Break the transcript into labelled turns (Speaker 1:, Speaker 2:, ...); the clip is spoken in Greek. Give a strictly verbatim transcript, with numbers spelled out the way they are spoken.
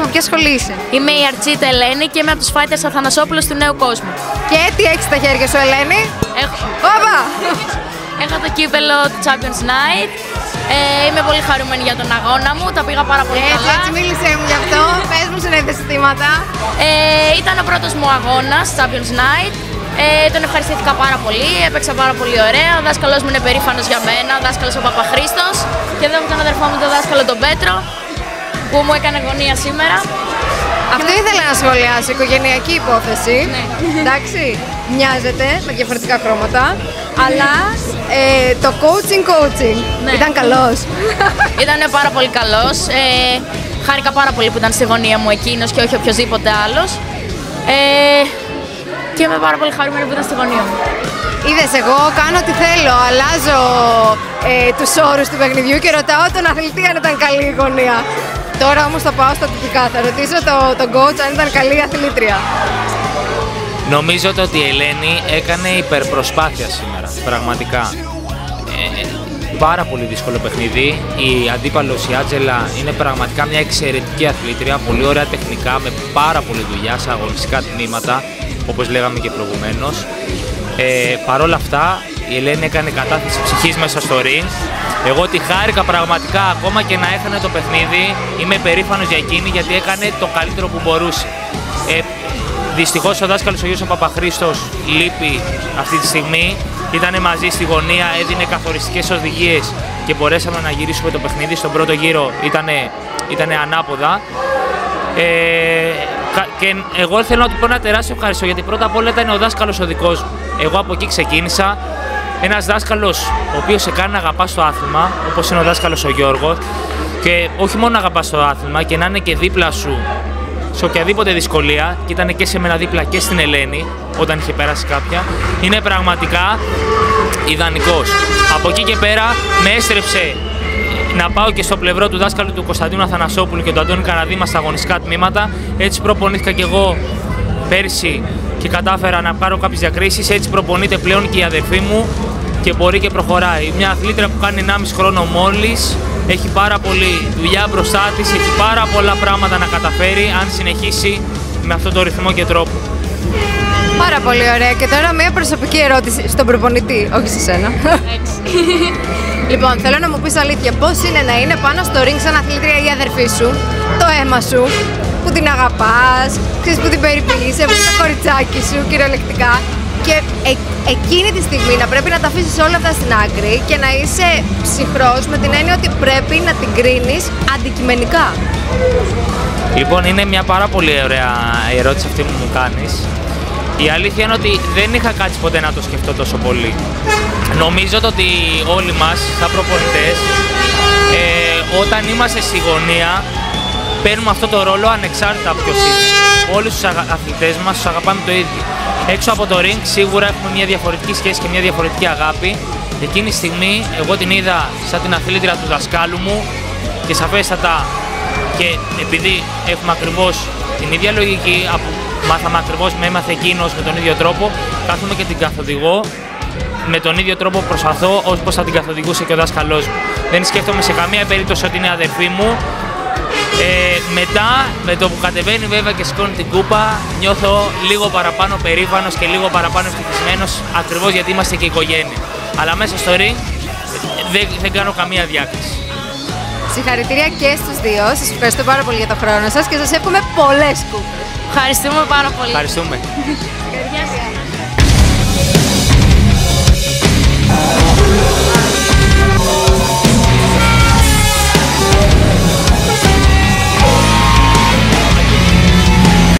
Speaker 1: με ποια σχολή είσαι?
Speaker 2: Είμαι η Αρτσίτα Ελένη και είμαι από τους Fighters Αθανασόπουλος του Νέου Κόσμου.
Speaker 1: Και τι έχεις στα χέρια σου, Ελένη?
Speaker 2: Έχω,
Speaker 1: Όπα!
Speaker 2: έχω το κύπελο του Champions Night. Ε, είμαι πολύ χαρούμενη για τον αγώνα μου, τα πήγα πάρα πολύ
Speaker 1: Έτσι,
Speaker 2: καλά.
Speaker 1: έτσι μίλησέ μου γι' αυτό, πες μου συναισθήματα.
Speaker 2: Ε, ήταν ο πρώτος μου αγώνας, Champions Night. Ε, τον ευχαριστήθηκα πάρα πολύ, έπαιξα πάρα πολύ ωραία. Ο δάσκαλός μου είναι περήφανος για μένα, ο δάσκαλος ο Παπαχρήστος. Και εδώ έχω τον αδερφό μου, τον δάσκαλο τον Πέτρο, που μου έκανε γωνία σήμερα.
Speaker 1: Αυτό ήθελα να σχολιάσω, οικογενειακή υπόθεση.
Speaker 2: Ναι.
Speaker 1: Εντάξει, μοιάζεται με διαφορετικά χρώματα, αλλά ε, το coaching coaching
Speaker 2: Ναι.
Speaker 1: ήταν καλός.
Speaker 2: Ήταν πάρα πολύ καλός. Ε, χάρηκα πάρα πολύ που ήταν στη γωνία μου εκείνος και όχι οποιοδήποτε άλλος. Ε, και είμαι πάρα πολύ χαρούμενη που ήταν στη γωνία μου.
Speaker 1: Είδες, εγώ κάνω ό,τι θέλω, αλλάζω ε, τους όρους του παιχνιδιού και ρωτάω τον αθλητή αν ήταν καλή η γωνία. Τώρα όμως θα πάω στα τυπικά, θα ρωτήσω το, τον coach αν ήταν καλή η αθλήτρια.
Speaker 3: Νομίζω ότι η Ελένη έκανε υπερπροσπάθεια σήμερα, πραγματικά. Ε, πάρα πολύ δύσκολο παιχνίδι. Η αντίπαλος η Άτζελα είναι πραγματικά μια εξαιρετική αθλήτρια, πολύ ωραία τεχνικά, με πάρα πολλή δουλειά σε αγωνιστικά τμήματα, όπως λέγαμε και προηγουμένως. Ε, Παρ' όλα αυτά, η Ελένη έκανε κατάθεση ψυχής μέσα στο ring. Εγώ τη χάρηκα πραγματικά, ακόμα και να έχανε το παιχνίδι. Είμαι περήφανος για εκείνη, γιατί έκανε το καλύτερο που μπορούσε. Ε, Δυστυχώς ο δάσκαλος ο Γιώργος ο Παπαχρήστος λείπει αυτή τη στιγμή. Ήτανε μαζί στη γωνία, έδινε καθοριστικές οδηγίες και μπορέσαμε να γυρίσουμε το παιχνίδι. Στον πρώτο γύρο ήτανε, ήτανε ανάποδα. Ε, και εγώ θέλω να του πω ένα τεράστιο ευχαριστώ, γιατί πρώτα απ' όλα ήταν ο δάσκαλος ο δικός μου. Εγώ από εκεί ξεκίνησα. Ένας δάσκαλος ο οποίος σε κάνει να αγαπάς το άθλημα, όπως είναι ο δάσκαλος ο Γιώργος, και όχι μόνο να αγαπάς το άθλημα και να είναι και δίπλα σου σε οποιαδήποτε δυσκολία, και ήταν και σε μένα δίπλα και στην Ελένη όταν είχε πέρασει κάποια, είναι πραγματικά ιδανικός. Από εκεί και πέρα με έστρεψε να πάω και στο πλευρό του δάσκαλου του Κωνσταντίνου Αθανασόπουλου και του Αντώνη Καναδίμα στα αγωνιστικά τμήματα. Έτσι προπονήθηκα και εγώ πέρσι και κατάφερα να πάρω κάποιες διακρίσεις. Έτσι προπονείται πλέον και η αδερφή μου και μπορεί και προχωράει. Μια αθλήτρια που κάνει ενάμιση χρόνο μόλις, έχει πάρα πολλή δουλειά μπροστά της, έχει πάρα πολλά πράγματα να καταφέρει αν συνεχίσει με αυτόν τον ρυθμό και τρόπο.
Speaker 1: Πάρα πολύ ωραία. Και τώρα μια προσωπική ερώτηση στον προπονητή, όχι σε σένα. Λοιπόν, θέλω να μου πεις αλήθεια, πώς είναι να είναι πάνω στο ring σαν αθλήτρια η αδερφή σου, το αίμα σου, που την αγαπάς, ξέρεις που την περιποιείσαι, που είναι το κοριτσάκι σου κυριολεκτικά, και ε, εκείνη τη στιγμή να πρέπει να τα αφήσεις όλα αυτά στην άκρη και να είσαι ψυχρός με την έννοια ότι πρέπει να την κρίνεις αντικειμενικά.
Speaker 3: Λοιπόν, είναι μια πάρα πολύ ωραία ερώτηση αυτή που μου κάνεις. Η αλήθεια είναι ότι δεν είχα κάτσει ποτέ να το σκεφτώ τόσο πολύ. Νομίζω ότι όλοι μας, σαν προπονητές, ε, όταν είμαστε στη γωνία, παίρνουμε αυτό το ρόλο ανεξάρτητα από ποιος είναι. Όλους τους αθλητές μας τους αγαπάμε το ίδιο. Έξω από το ring σίγουρα έχουμε μια διαφορετική σχέση και μια διαφορετική αγάπη. Εκείνη τη στιγμή εγώ την είδα σαν την αθλήτρια του δασκάλου μου και σαφέστατα, και επειδή έχουμε ακριβώς την ίδια λογική, μάθαμε ακριβώς, με έμαθε εκείνος με τον ίδιο τρόπο, κάθομαι και την καθοδηγώ με τον ίδιο τρόπο, προσπαθώ όπως θα την καθοδηγούσε και ο δάσκαλός μου. Δεν σκέφτομαι σε καμία περίπτωση ότι είναι αδερφή μου. Ε, μετά, με το που κατεβαίνει βέβαια και σηκώνει την κούπα, νιώθω λίγο παραπάνω περήφανος και λίγο παραπάνω ευτυχισμένος, ακριβώς γιατί είμαστε και οικογένεια. Αλλά μέσα στο ring δεν, δεν κάνω καμία διάκριση.
Speaker 1: Συγχαρητήρια και στους δύο. Σας ευχαριστώ πάρα πολύ για το χρόνο σας και σας εύχομαι πολλές κούπες.
Speaker 2: Ευχαριστούμε πάρα πολύ.
Speaker 3: Ευχαριστούμε.
Speaker 1: Ευχαριστώ.